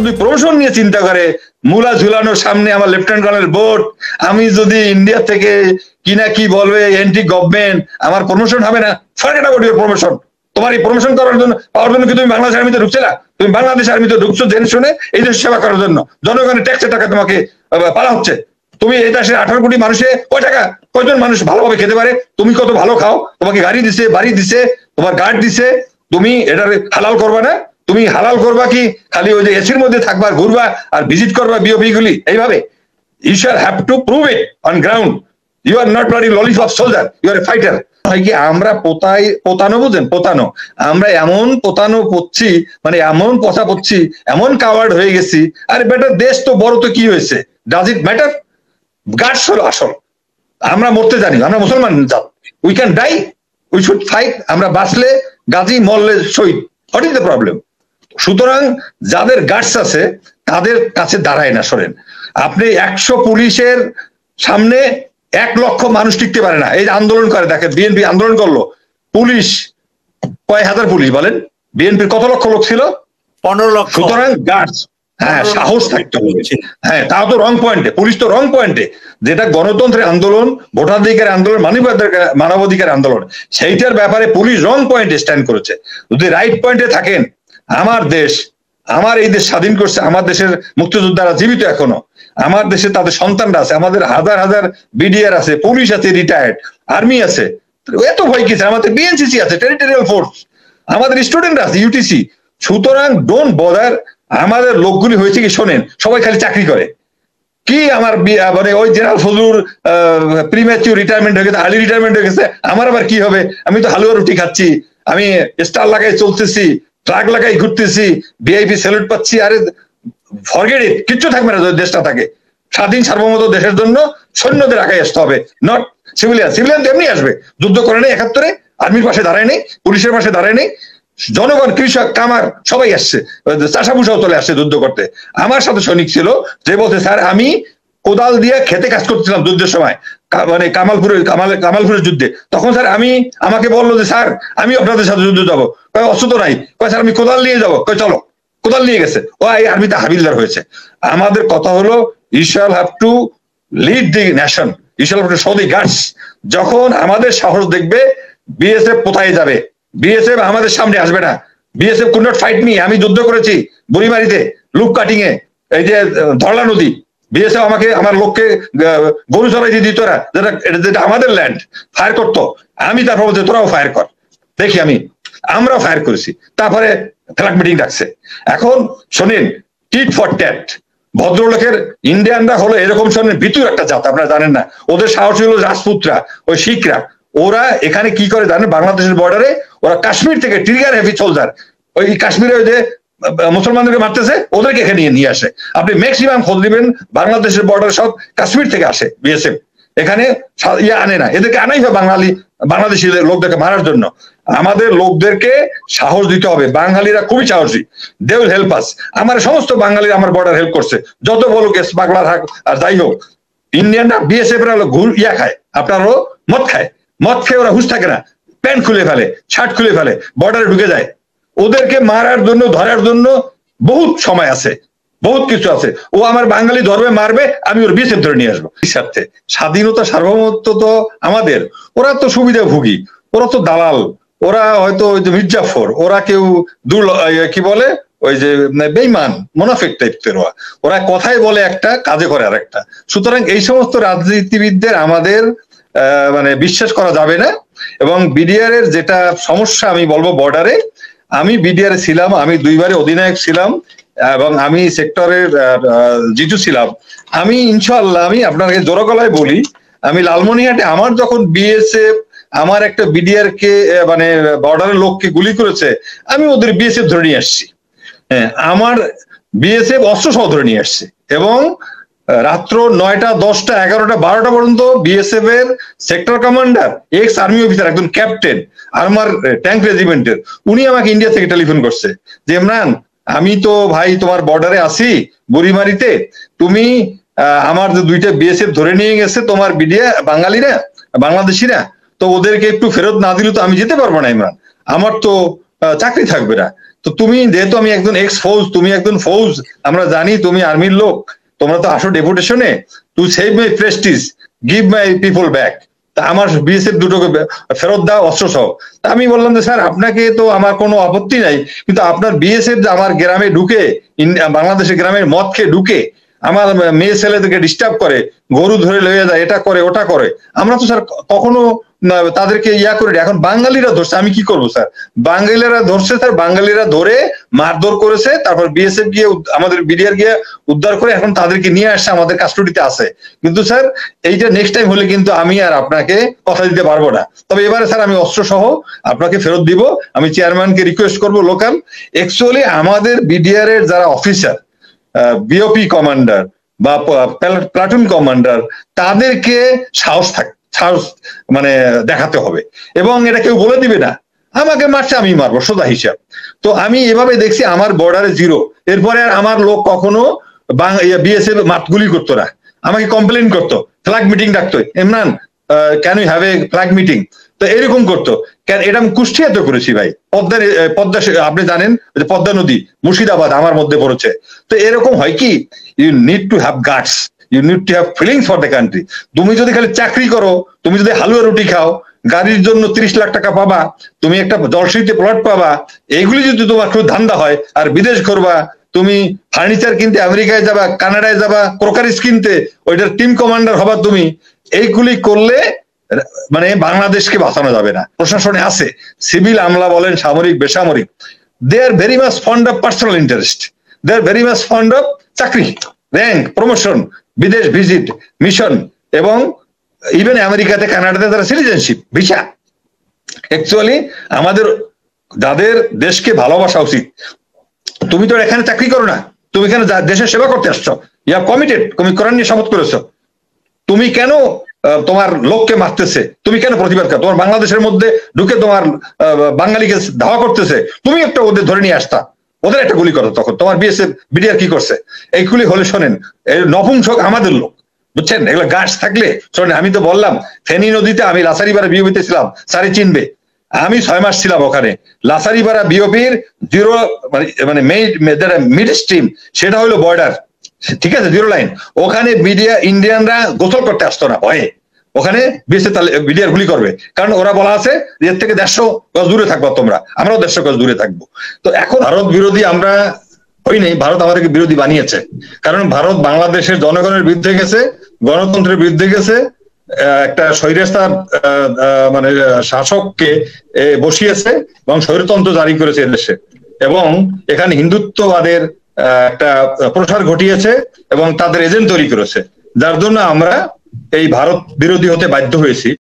যদি প্রমোশন নিয়ে চিন্তা করে, মুলা ঝুলানোর সামনে আমার লেফটেন্যান্ট কর্নেল বোর্ড, আমি যদি ইন্ডিয়া থেকে কিনা কি বলবে এন্টি গভর্নমেন্ট, আমার প্রমোশন হবে না। Forget about your promotion. তোমার এই প্রমোশন করার জন্য পাওয়ার জন্য কি তুমি বাংলাদেশ আর্মিতে ঢুকছে না? তুমি বাংলাদেশ আর্মিতে ঢুকছো জেনে শুনে এই দেশ সেবা করার জন্য, জনগণের ট্যাক্সের টাকা তোমাকে পালা হচ্ছে। তুমি এই দেশের 18 কোটি মানুষে কয় টাকা, কয়জন মানুষ ভালোভাবে খেতে পারে? তুমি কত ভালো খাও, তোমাকে গাড়ি দিছে, বাড়ি দিছে, তোমার গার্ড দিছে, তুমি এটার হালাল করবা না? তুমি হালাল করবা কি খালি ওই যে এসির মধ্যে থাকবা, ঘুরবা আর ভিজিট করবা বিওপি গুলি এইভাবে? You shall have to prove it on ground. You are not bloody lollipop soldier, you are a fighter. হয় কি আমরা পোতানো, বুঝেন, পোতানো, আমরা এমন পোতানো পড়ছি, মানে এমন কথা পড়ছি, এমন কাওয়ার্ড হয়ে গেছি। আরে বেটা, দেশ তো বড়, তো কি হয়েছে? Does it matter? গার্ডস হলো আসল। আমরা মরতে জানি, আমরা মুসলমান জাত। We can die, we should fight. আমরা বাঁচলে গাজী, মরলে শহীদ। What is the problem? সুতরাং যাদের গার্ডস আছে তাদের কাছে দাঁড়ায় না। শোনেন, আপনি 100 পুলিশের সামনে 1 লক্ষ মানুষ টিকতে পারে না। এই যে আন্দোলন করে, দেখেন বিএনপি আন্দোলন করলো, পুলিশ কয় হাজার পুলিশ বলেন? বিএনপির কত লক্ষ লোক ছিল? 15 লক্ষ। সুতরাং গার্ডস, হ্যাঁ, সাহস থাকতে হবে। হ্যাঁ, তাও তো রং পয়েন্টে, পুলিশ তো রং পয়েন্টে। যেটা গণতন্ত্রের আন্দোলন, ভোটাধিকার আন্দোলন, মানবাধিকার আন্দোলন, সেইটার ব্যাপারে পুলিশ রং পয়েন্টে স্ট্যান্ড করেছে। যদি রাইট পয়েন্টে থাকেন, আমার দেশ, আমার এই দেশ স্বাধীন করছে, আমার দেশের মুক্তিযোদ্ধারা জীবিত এখনো, আমার দেশে তাদের সন্তানরা আছে, আমাদের হাজার হাজার বিডিআর আছে, পুলিশ আছে, রিটায়ার্ড আর্মি আছে, এত ভয় কিসে? আমাদের বিএনসিসি আছে, টেরিটোরিয়াল ফোর্স, আমাদের স্টুডেন্ট আছে, ইউটিসি। সুতরাং ডোন্ট বদার। আমাদের লোকগুলি হয়েছে কি, শোনেন, সবাই খালি চাকরি করে কি। আমার মানে ওই জেনারেল ফজলুর প্রিম্যাচিউর রিটায়ারমেন্ট হয়ে গেছে, আর্লি রিটায়ারমেন্ট হয়ে গেছে, আমার আবার কি হবে? আমি তো হালুয়া রুটি খাচ্ছি, আমি স্টার লাগাই চলতেছি, ট্রাক লাগাই ঘুরতেছি, ভিআইপি স্যালুট পাচ্ছি। আরে ফরগেট ইট, কিচ্ছু থাকবে না যদি দেশটা থাকে। স্বাধীন সার্বভৌমত্ব দেশের জন্য সৈন্যদের আগে আসতে হবে, নট সিভিলিয়ান। সিভিলিয়ান তো এমনি আসবে, যুদ্ধ করে নেই 71-এ, আর্মির পাশে দাঁড়ায় নেই, পুলিশের পাশে দাঁড়ায় নেই, জনগণ, কৃষক, কামার সবাই আসছে, চাষাভুষাও চলে আসছে যুদ্ধ করতে। আমার সাথে সৈনিক ছিল যে বলছে, স্যার আমি কোদাল দিয়ে খেতে কাজ করতেছিলাম যুদ্ধের সময়, মানে কামালপুরের যুদ্ধে। তখন স্যার আমাকে বললো যে স্যার আমি আপনাদের সাথে যুদ্ধ যাবো। কয় অস্ত্র তো নাই। কয় স্যার আমি কোদাল নিয়ে যাবো। কয় চলো। কোদাল নিয়ে গেছে, ও এই আর্মিতে হাবিলদার হয়েছে। আমাদের কথা হলো, you shall have to lead the nation, you shall have to show the guards. যখন আমাদের সাহস দেখবে, বিএসএফ কোথায় যাবে? বিএসএফ আমাদের সামনে আসবে না। BSF could not fight me. আমি যুদ্ধ করেছি বুড়িমারিতে, লুক কাটিং এ, এই যে ধরলা নদী। বিএসএফ আমাকে, আমার লোককে গরু চড়াই দিয়ে দিত, যেটা আমাদের ল্যান্ড, ফায়ার করতো। আমি তারপর বলছি তোরাও ফায়ার কর, দেখি আমরাও ফায়ার করেছি। তারপরে ফ্ল্যাগ মিটিং ডাকছে। এখন শোনেন, টিট ফর ট্যাট। ভদ্রলোকের ইন্ডিয়ানরা হলো এরকম, শোনেন, ভিতর একটা জাত, আপনারা জানেন না। ওদের সাহস হলো রাজপুতরা, ওই শিখরা। ওরা এখানে কি করে জানেন? বাংলাদেশের বর্ডারে ওরা কাশ্মীর থেকে ট্রিগার হেভি সোলজার, ওই কাশ্মীরে ওই যে মুসলমানদেরকে মারতেছে, ওদেরকে এখানে নিয়ে আসে। আপনি ম্যাক্সিমাম খোঁজ দিবেন, বাংলাদেশের বর্ডার সব কাশ্মীর থেকে আসে বিএসএফ। এখানে আনে না, এদেরকে আনাই হয় বাংলাদেশি লোকদেরকে মারার জন্য। আমাদের লোকদেরকে সাহস দিতে হবে। বাঙালিরা খুবই সাহসী, দে উইল হেল্প আস। আমার সমস্ত বাঙালিরা আমার বর্ডার হেল্প করছে, যত বড় কেস পাগলা থাক আর যাই হোক। ইন্ডিয়ানরা বিএসএফ এরা খায়, আপনারও মদ খায়, মদ খেয়ে ওরা হুঁশ থাকে না, প্যান্ট খুলে ফেলে, শার্ট খুলে ফেলে, বর্ডারে ঢুকে যায়। ওদেরকে মারার জন্য, ধরার জন্য বহুত সময় আছে, বহুত কিছু আছে। ও আমার বাঙালি ধরবে, মারবে, আমি ওর বিএসএফ ধরে নিয়ে আসবো। স্বার্থে স্বাধীনতা সার্বভৌমত্ব তো আমাদের। ওরা তো সুবিধা ভুগি, ওরা তো দালাল, ওরা হয়তো ওই যে মির্জাফর, ওরা কেউ কি বলে, ওই যে বেইমান মুনাফিক টাইপের। ওরা কথাই বলে একটা, কাজে করে আর একটা। সুতরাং এই সমস্ত রাজনীতিবিদদের আমাদের মানে বিশ্বাস করা যাবে না। এবং বিডিআর এর যেটা সমস্যা আমি বলবো, বর্ডারে আমি বিডিআর ছিলাম, আমি 2 বারে অধিনায়ক ছিলাম, এবং আমি সেক্টরের জিটু ছিলাম। আমি ইনশাআল্লাহ, আমি আপনাকে জোর গলায় বলি, আমি লালমনিরহাটে আমার যখন বিএসএফ আমার একটা বিডিআর কে মানে বর্ডারের লোককে গুলি করেছে, আমি ওদের বিএসএফ ধরে নিয়ে আসছি। হ্যাঁ, আমার বিএসএফ অস্ত্র সহ ধরে নিয়ে আসছে। এবং রাত্র 9টা, 10টা, 11টা, 12টা পর্যন্ত বিএসএফ এর sector commander, ex army officer, একজন ক্যাপ্টেন আমার ট্যাঙ্ক রেজিমেন্টের, উনি আমাকে ইন্ডিয়া থেকে টেলিফোন করছে যে ইমরান, আমি তো ভাই তোমার বর্ডারে আছি বুড়িমারিতে, তুমি আমার যে 2টা বিএসএফ ধরে নিয়ে গেছে তোমার বিডিআর বাঙালিরা, বাংলাদেশিরা, তো ওদেরকে একটু ফেরত না দিলে তো আমি যেতে পারবো না ইমরান, আমার তো চাকরি থাকবে না। তো তুমি যেহেতু আমি একজন এক্স ফৌজ, তুমি একজন ফৌজ, আমরা জানি তুমি আর্মির লোক, তোমরা তো আসো ডেপুটেশনে to save my prestige, give my people back, তা আমার বিএসএফ দুটোকে ফেরত দাও অস্ত্র সহ। তা আমি বললাম যে স্যার আপনাকে তো আমার কোনো আপত্তি নাই, কিন্তু আপনার বিএসএফ যে আমার গ্রামে ঢুকে, বাংলাদেশের গ্রামের মদ খেয়ে ঢুকে আমার মেয়ে ছেলেদেরকে ডিস্টার্ব করে, গরু ধরে লয়ে যায়, এটা করে ওটা করে, আমরা তো স্যার কখনো তাদেরকে ইয়া করি। এখন বাঙালিরা ধরছে, আমি কি করবো স্যার? বাঙালিরা ধরছে স্যার, বাঙালিরা ধরে মারধর করেছে, তারপর বিএসএফ গিয়ে আমাদের বিডিআর গিয়ে উদ্ধার করে এখন তাদেরকে নিয়ে আসছে, আমাদের কাস্টডিতে আছে। কিন্তু স্যার এইটা নেক্সট টাইম হলে কিন্তু আমি আর আপনাকে কথা দিতে পারবো না। তবে এবারে স্যার আমি অস্ত্র সহ আপনাকে ফেরত দিব। আমি চেয়ারম্যানকে রিকোয়েস্ট করবো লোকাল, অ্যাকচুয়ালি আমাদের বিডিআর এর যারা অফিসার, বিওপি কমান্ডার বা প্লাটুন কমান্ডার, তাদেরকে সাহস মানে দেখাতে হবে, এবং এটা কেউ বলে দিবে না আমাকে মারছে আমি মারবো, সোজা হিসাব। তো আমি এভাবে দেখছি আমার বর্ডারে জিরো। এরপরে আর আমার লোক কখনো বিএসএফ গুলি করতো না, আমাকে কমপ্লেন করতো, ফ্ল্যাগ মিটিং ডাকতো, Imran can you have a flag meeting, তো এরকম করতো। কেন এটা আমি কুষ্টিয়াতে করেছি ভাই, পদ্মা আপনি জানেন পদ্মা নদী মুর্শিদাবাদ আমার মধ্যে পড়েছে। তো এরকম হয় কি, you need to have guts, you need to have feelings for the country. তুমি যদি খালি চাকরি করো, তুমি যদি হালুয়া রুটি খাও, গাড়ির জন্য 30 লাখ টাকা পাবা, তুমি একটা জলসিতে প্লট পাবা, এইগুলি যদি তোমার খুব ধান্দা হয়, আর বিদেশ করবা, তুমি ফার্নিচার কিনতে আমেরিকায় যাবা, কানাডায় যাবা, ক্রোকারিজ কিনতে, ওইটার টিম কমান্ডার হবা তুমি, এইগুলি করলে মানে বাংলাদেশকে বাঁচানো যাবে না। প্রশাসনে আছে, সিভিল আমলা বলেন, সামরিক বেসামরিক, they are very much fond of personal interest, they are very much fond of chakri, rank, promotion, bidesh visit, mission, এবং ইভেন আমেরিকাতে কানাডাতে তারা সিটিজেনশিপ, ভিসা। অ্যাকচুয়ালি আমাদের যাদের দেশকে ভালোবাসা উচিত, তুমি তো এখানে চাকরি করো না, তুমি এখানে দেশের সেবা করতে আসছো, ইয়া কমিটেড, তুমি কোরআন নিয়ে শপথ করেছো, তুমি কেন তোমার লোককে মারতেছে, তুমি কেন প্রতিবাদ করো? তোমার বাংলাদেশের মধ্যে ঢুকে তোমার বাঙালিকে ধাওয়া করতেছে, তুমি একটা ওদের ধরে নিয়ে আসতা, ওদের একটা গুলি করো, তখন তোমার বিএসএফ বিডিআর কি করছে? এইগুলি হলে শোনেন, এই নপুংসক আমাদের লোক, বুঝছেন? এগুলো গাছ থাকলে শোনেন, আমি তো বললাম ফেনী নদীতে আমি লাসারিপাড়া বিওপিতে ছিলাম, সারি চিনবে, আমি 6 মাস ছিলাম ওখানে। লাসারিপাড়া বিওপির জিরো মানে মিড স্ট্রিম, সেটা হলো বর্ডার, ঠিক আছে, জিরো লাইন। ওখানে মিডিয়া ইন্ডিয়ানরা গোসল করতে আসতো না ভয়ে, ওখানে বিডিআর গুলি করবে, কারণ ওরা বলা আছে এর থেকে 150 গজ দূরে থাকবো তোমরা, আমরাও 150 গজ দূরে থাকবো। তো এখন ভারত বিরোধী আমরা হই নাই, ভারত আমাদেরকে বিরোধী বানিয়েছে, কারণ ভারত বাংলাদেশের জনগণের বিরুদ্ধে গেছে, গণতন্ত্রের বিরুদ্ধে গেছে, একটা স্বৈরাচার মানে শাসককে বসিয়েছে এবং স্বৈরতন্ত্র জারি করেছে এদেশে, এবং এখানে হিন্দুত্ববাদের একটা প্রসার ঘটিয়েছে এবং তাদের এজেন্ট তৈরি করেছে, যার জন্য আমরা এই ভারত বিরোধী হতে বাধ্য হয়েছি।